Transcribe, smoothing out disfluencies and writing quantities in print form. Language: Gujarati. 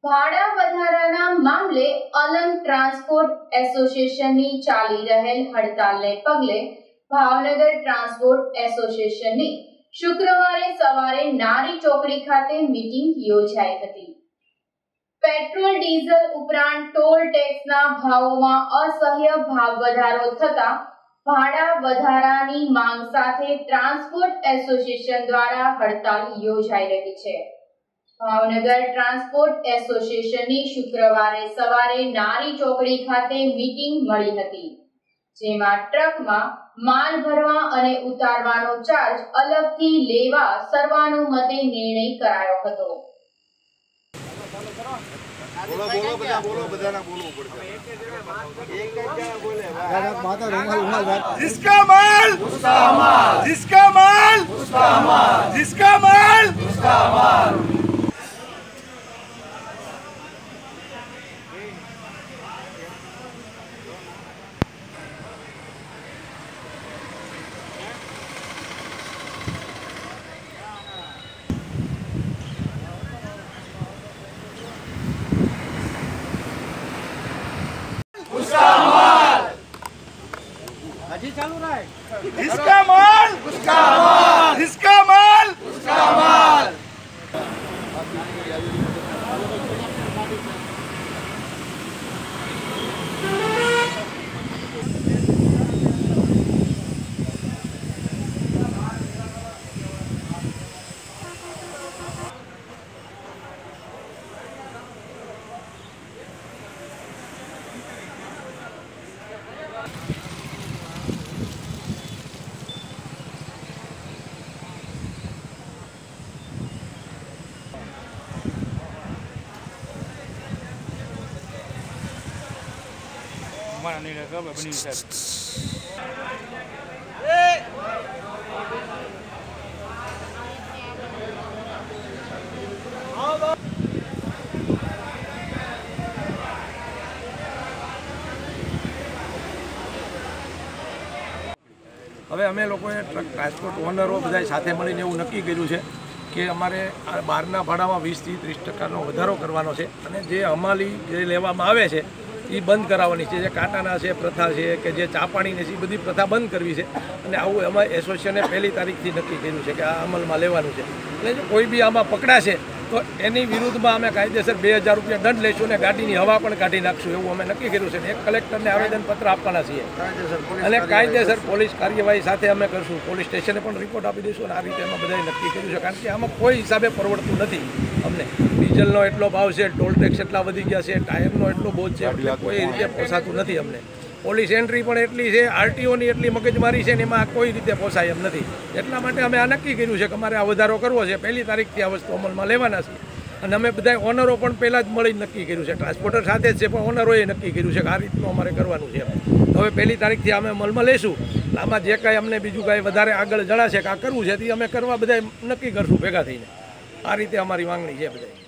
ભાડા વધારાના મામલે અલંગ ટ્રાન્સપોર્ટ એસોસિએશનની ચાલી રહેલ હડતાલને પગલે ભાવનગર ટ્રાન્સપોર્ટ એસોસિએશનની શુક્રવારે સવારે નારી ચોકડી ખાતે મીટિંગ યોજાઈ હતી। પેટ્રોલ ડીઝલ ઉપરાંત ટોલ ટેક્સના ભાવોમાં અસહ્ય ભાવ વધારો થતા ભાડા વધારાની માંગ સાથે ટ્રાન્સપોર્ટ એસોસિએશન દ્વારા હડતાલ યોજાઈ રહી છે। ભાવનગર ટ્રાન્સપોર્ટ એસોસિએશનની શુક્રવારે સવારે નારી ચોકડી ખાતે મીટિંગ મળી હતી, જેમાં ટ્રકમાં માલ ભરવા અને ઉતારવાનો ચાર્જ અલગથી લેવા સર્વાનુમતે નિર્ણય કરાયો હતો। जिसका माल उसका माल, जिसका माल उसका माल, जिसका माल उसका माल। चालू रहा है। जिसका माल उसका माल, जिसका माल उसका माल। हमारा नहीं लगा बनी साहब। હવે અમે લોકોએ ટ્રક ટ્રાન્સપોર્ટ ઓનરો બધા સાથે મળીને એવું નક્કી કર્યું છે કે અમારે આ બહારના ભાડામાં 20 થી 30% વધારો કરવાનો છે અને જે હમાલી જે લેવામાં આવે છે એ બંધ કરાવવાની છે। જે કાંટાના છે, પ્રથા છે કે જે ચા પાણીની છે, એ બધી પ્રથા બંધ કરવી છે અને આવું અમે એસોસિએશને 1લી તારીખથી નક્કી કર્યું છે કે આ અમલમાં લેવાનું છે। એટલે જો કોઈ બી આમાં પકડાશે તો એની વિરુદ્ધમાં અમે કાયદેસર 2000 રૂપિયા દંડ લઈશું અને ગાડીની હવા પણ કાઢી નાખશું એવું અમે નક્કી કર્યું છે। એક કલેક્ટરને આવેદનપત્ર આપવાના છીએ અને કાયદેસર પોલીસ કાર્યવાહી સાથે અમે કરશું। પોલીસ સ્ટેશને પણ રિપોર્ટ આપી દઈશું અને આ રીતે અમે બધાએ નક્કી કર્યું છે, કારણ કે આમાં કોઈ હિસાબે પરવડતું નથી અમને। ડીઝલનો એટલો ભાવ છે, ટોલ ટેક્સ એટલા વધી ગયા છે, ટાયરનો એટલો બોજ છે, એટલે કોઈ રીતે પોસાતું નથી અમને। પોલીસ એન્ટ્રી પણ એટલી છે, આરટીઓની એટલી મગજમારી છે ને એમાં કોઈ રીતે પોસાય એમ નથી। એટલા માટે અમે આ નક્કી કર્યું છે કે અમારે આ વધારો કરવો છે। 1લી તારીખથી આ વસ્તુ અમલમાં લેવાના છે અને અમે બધા ઓનરો પણ પહેલાં જ મળી નક્કી કર્યું છે। ટ્રાન્સપોર્ટર સાથે જ છે પણ ઓનરોએ નક્કી કર્યું છે કે આ રીતનું અમારે કરવાનું છે। હવે 1લી તારીખથી અમે અમલમાં લઈશું। આમાં જે કાંઈ અમને બીજું કાંઈ વધારે આગળ જણાશે કે આ કરવું છે તે અમે કરવા બધા નક્કી કરશું ભેગા થઈને। આ રીતે અમારી માંગણી છે બધા।